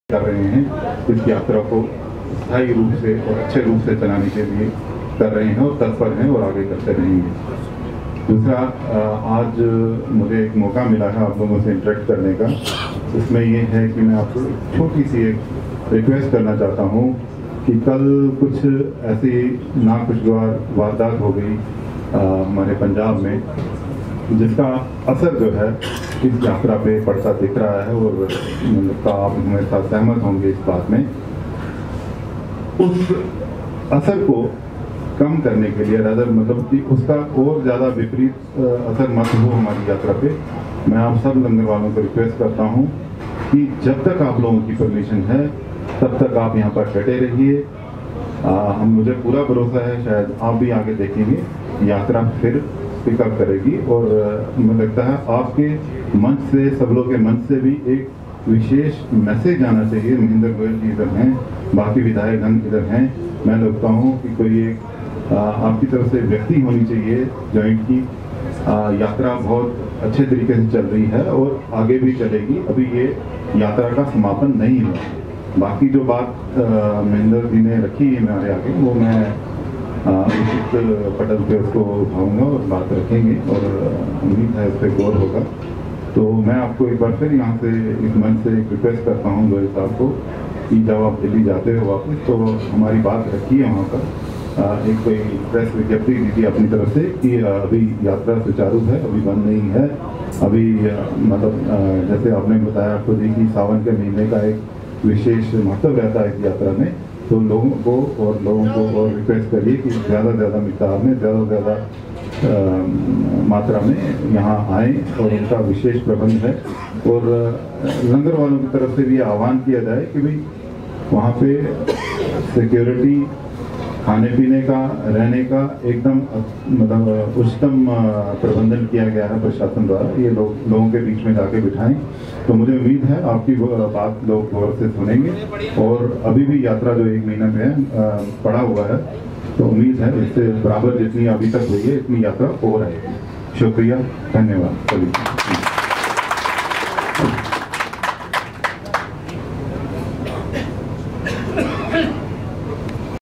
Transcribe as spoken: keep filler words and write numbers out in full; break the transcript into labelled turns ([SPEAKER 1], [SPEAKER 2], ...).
[SPEAKER 1] कर रहे हैं, इस यात्रा को स्थायी रूप से और अच्छे रूप से चलाने के लिए कर रहे हैं और तत्पर हैं और आगे करते रहेंगे। दूसरा, आज मुझे एक मौका मिला है आप लोगों से इंटरेक्ट करने का। इसमें ये है कि मैं आपको एक छोटी सी एक रिक्वेस्ट करना चाहता हूँ कि कल कुछ ऐसी नाखुशगवार वारदात हो गई हमारे पंजाब में, जिसका असर जो है इस यात्रा पे पड़ता दिख रहा है और मतलब आप मेरे साथ सहमत होंगे इस बात में। उस असर को कम करने के लिए रादर मतलब कि उसका और ज़्यादा विपरीत असर मत हो हमारी यात्रा पे, मैं आप सब लंगर वालों को रिक्वेस्ट करता हूँ कि जब तक आप लोगों की परमिशन है तब तक आप यहाँ पर डटे रहिए। हम मुझे पूरा भरोसा है, शायद आप भी आगे देखेंगे यात्रा फिर पिकअप करेगी और मुझे लगता है आपके मंच से, सब लोगों के मंच से भी एक विशेष मैसेज आना चाहिए। महेंद्र गोयल जी इधर हैं, बाकी विधायकगण इधर हैं। मैं लगता हूँ कि कोई एक आपकी तरफ से व्यक्ति होनी चाहिए जॉइंट की। यात्रा बहुत अच्छे तरीके से चल रही है और आगे भी चलेगी। अभी ये यात्रा का समापन नहीं हुआ। बाकी जो बात महेंद्र जी ने रखी है हमारे आगे, वो मैं उचित पटल पे उसको उठाऊंगा और बात रखेंगे और उम्मीद है उस पर गौर होगा। तो मैं आपको एक बार फिर यहाँ से इस मंच से एक रिक्वेस्ट करता हूँ गोयल साहब को कि जब आप दिल्ली जाते हो वापस तो हमारी बात रखिए वहाँ पर, एक कोई प्रेस विज्ञप्ति दीजिए अपनी तरफ से कि अभी यात्रा सुचारू है, अभी बंद नहीं है। अभी मतलब जैसे आपने बताया खुद ही कि सावन के महीने का एक विशेष महत्व रहता है इस यात्रा में, तो लोगों को और लोगों को और रिक्वेस्ट करिए कि ज़्यादा से ज़्यादा मिकदार में, ज़्यादा से ज़्यादा मात्रा में यहाँ आएँ और उनका विशेष प्रबंध है। और लंगर वालों की तरफ से भी आह्वान किया जाए कि भाई वहाँ पे सिक्योरिटी, खाने पीने का, रहने का एकदम मतलब उच्चतम प्रबंधन किया गया है प्रशासन द्वारा। ये लोग लोगों के बीच में जाके बिठाएं। तो मुझे उम्मीद है आपकी बात लोग गौर से सुनेंगे और अभी भी यात्रा जो एक महीना में पड़ा हुआ है, तो उम्मीद है इससे बराबर जितनी अभी तक हुई है इतनी यात्रा और है। शुक्रिया, धन्यवाद सभी।